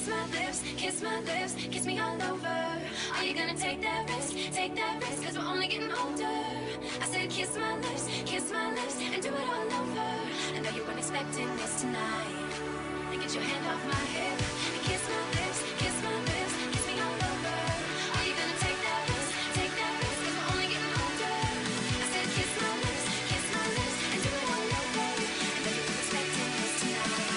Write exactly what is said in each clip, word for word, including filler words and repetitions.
kiss my lips, kiss my lips, kiss me all over. Are you gonna take that risk, take that risk, cause we're only getting older. I said kiss my lips, kiss my lips, and do it all over. I know you weren't expecting this tonight. And get your hand off my hip, and kiss my lips, kiss my lips, kiss me all over. Are you gonna take that risk, take that risk, cause we're only getting older. I said kiss my lips, kiss my lips, and do it all over. I know you weren't expecting this tonight.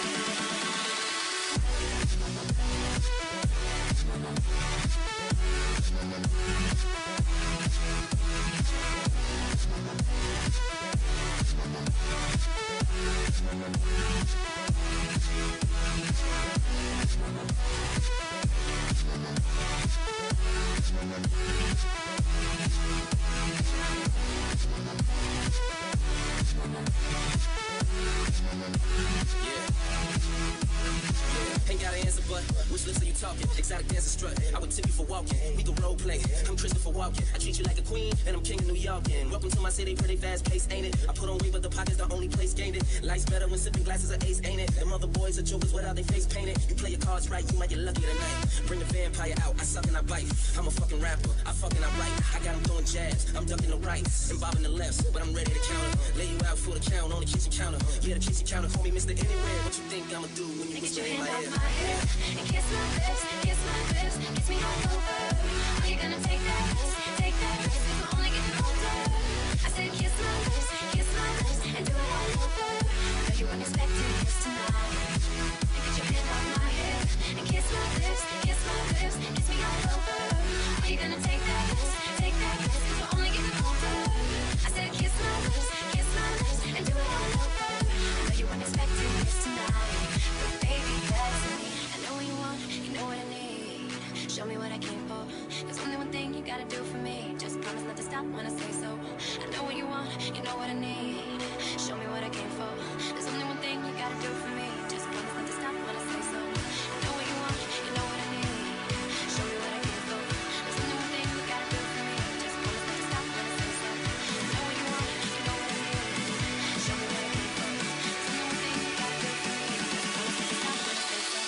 Exotic dancer strut, I would tip you for walking. We can role play, I'm Christopher Walken. I treat you like a queen, and I'm king of New York. And welcome to my city, pretty fast pace, ain't it? I put on weight, but the pocket's the only place gained it. Life's better when sipping glasses of ace, ain't it? Them other boys are jokers without their face painted. You play your cards right, you might get lucky tonight. Bring the vampire out, I suck and I bite. I'm a fucking rapper, I fuck and I write. I got them throwing jabs, I'm ducking the rights and bobbing the lefts, but I'm ready to counter. Lay you out for the count on the kitchen counter. Yeah, the kitchen counter, call me Mister Anywhere. What you think I'ma do when you whisper in my ear? My hair and kiss my lips, kiss my lips, kiss me all over. Are you gonna take that risk, take that risk, cause we're only getting older. I said kiss my lips, kiss my lips, and do it all over. I know you weren't expecting this tonight. And get your hand off my hip and kiss my lips, kiss my lips, kiss me all over. Are you gonna take that risk, take that risk, cause we're only getting older. I said kiss my lips, kiss my lips, and do it all over. I know you weren't expecting this tonight, but baby, that's me. I know what you want, you know what I need. Show me what I came for. There's only one thing you gotta do for me. Just promise not to stop when I say so. I know what you want, you know what I need. Show me what I came for. There's only one thing you gotta do for me. Just promise not to stop when I say so. I know what you want, you know what I need. Show me what I came for. There's only one thing you gotta do for me. Just promise not to stop when I say so. I know what you want, you know what I need. Show me what I came for. There's only one thing you gotta do for me. Just promise not to stop when I say so.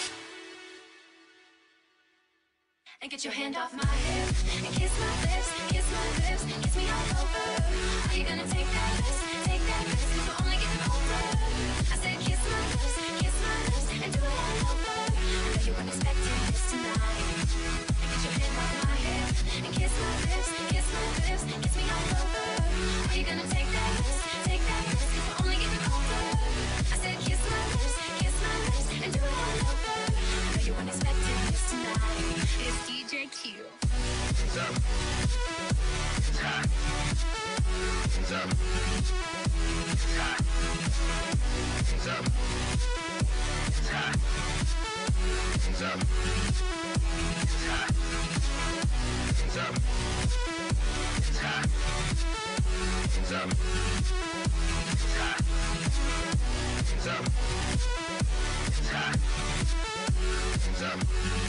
And get your hand off my hip and kiss my lips, kiss my lips, kiss me all over. Are you gonna take that risk, take that risk, cause we're only getting older. I said kiss my lips, kiss my lips, and do it all over. I know you weren't expecting this tonight. And get your hand off my hip and kiss my lips, kiss my lips, kiss me all over. Are you gonna take that risk, take that risk, cause we're only getting older. I said kiss my lips, kiss my lips, and do it all over. I know you weren't expecting this tonight. It's D J Q. Hands up. It's hot. Hands up. It's hot. Hands up. It's hot. Hands up. It's hot. Hands up. It's hot. Hands up. It's hot. Hands up. It's hot. Hands up.